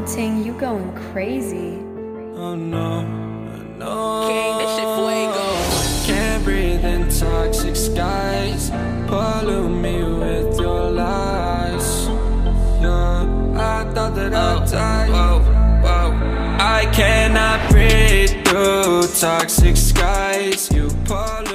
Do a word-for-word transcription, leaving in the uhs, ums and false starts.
Ting, you going crazy. Oh no, no. King, this shit fuego. Can't breathe in toxic skies. Pollute me with your lies. Yeah, I thought that I'd die. Whoa, whoa. I cannot breathe through toxic skies. You pollute